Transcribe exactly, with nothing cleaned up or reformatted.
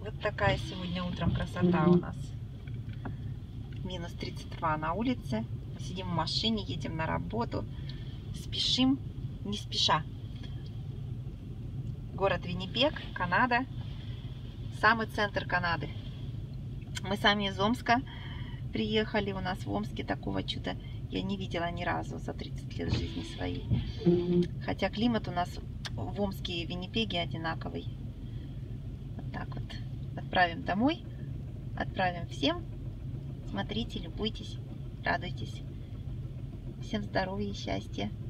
Вот такая сегодня утром красота у нас. минус тридцать два на улице. Мы сидим в машине, едем на работу. Спешим, не спеша. Город Виннипег, Канада. Самый центр Канады. Мы сами из Омска приехали. У нас в Омске такого чуда я не видела ни разу за тридцать лет жизни своей. Хотя климат у нас в Омске и Виннипеге одинаковый. Вот так вот. Отправим домой. Отправим всем. Смотрите, любуйтесь, радуйтесь. Всем здоровья и счастья.